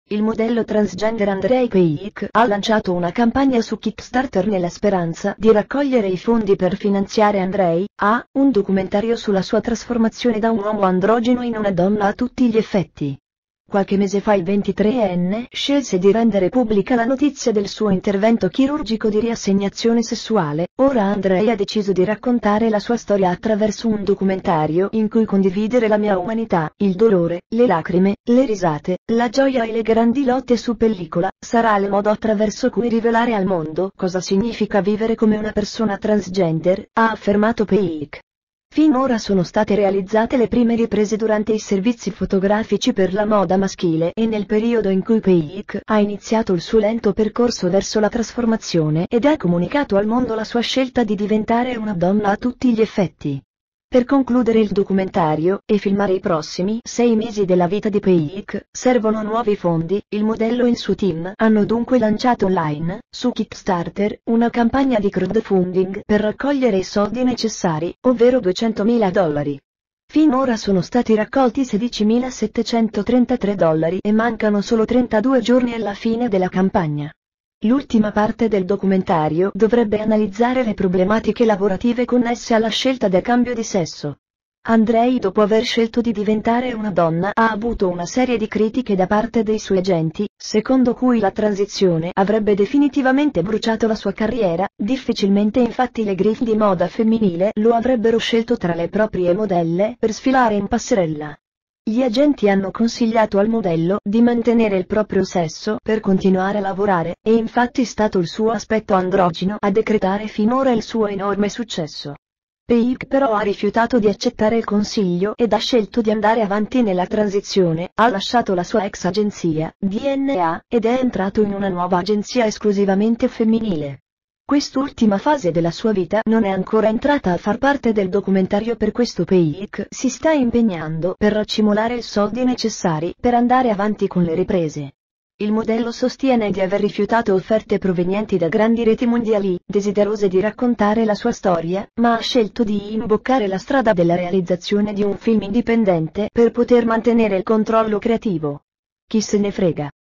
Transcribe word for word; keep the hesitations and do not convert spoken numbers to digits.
Il modello transgender Andrei Peik ha lanciato una campagna su Kickstarter nella speranza di raccogliere i fondi per finanziare Andrei, A, un documentario sulla sua trasformazione da un uomo androgeno in una donna a tutti gli effetti. Qualche mese fa il ventitreenne scelse di rendere pubblica la notizia del suo intervento chirurgico di riassegnazione sessuale. Ora Andrei ha deciso di raccontare la sua storia attraverso un documentario in cui condividere la mia umanità, il dolore, le lacrime, le risate, la gioia e le grandi lotte su pellicola. Sarà il modo attraverso cui rivelare al mondo cosa significa vivere come una persona transgender, ha affermato Peik. Finora sono state realizzate le prime riprese durante i servizi fotografici per la moda maschile e nel periodo in cui Peik ha iniziato il suo lento percorso verso la trasformazione ed ha comunicato al mondo la sua scelta di diventare una donna a tutti gli effetti. Per concludere il documentario e filmare i prossimi sei mesi della vita di Peik, servono nuovi fondi. Il modello e il suo team hanno dunque lanciato online, su Kickstarter, una campagna di crowdfunding per raccogliere i soldi necessari, ovvero duecentomila dollari. Finora sono stati raccolti sedicimilasettecentotrentatré dollari e mancano solo trentadue giorni alla fine della campagna. L'ultima parte del documentario dovrebbe analizzare le problematiche lavorative connesse alla scelta del cambio di sesso. Andrei, dopo aver scelto di diventare una donna, ha avuto una serie di critiche da parte dei suoi agenti, secondo cui la transizione avrebbe definitivamente bruciato la sua carriera. Difficilmente infatti le griffe di moda femminile lo avrebbero scelto tra le proprie modelle per sfilare in passerella. Gli agenti hanno consigliato al modello di mantenere il proprio sesso per continuare a lavorare, e infatti è stato il suo aspetto androgino a decretare finora il suo enorme successo. Peik però ha rifiutato di accettare il consiglio ed ha scelto di andare avanti nella transizione. Ha lasciato la sua ex agenzia, D N A, ed è entrato in una nuova agenzia esclusivamente femminile. Quest'ultima fase della sua vita non è ancora entrata a far parte del documentario, per questo Peik si sta impegnando per raccimolare i soldi necessari per andare avanti con le riprese. Il modello sostiene di aver rifiutato offerte provenienti da grandi reti mondiali, desiderose di raccontare la sua storia, ma ha scelto di imboccare la strada della realizzazione di un film indipendente per poter mantenere il controllo creativo. Chi se ne frega.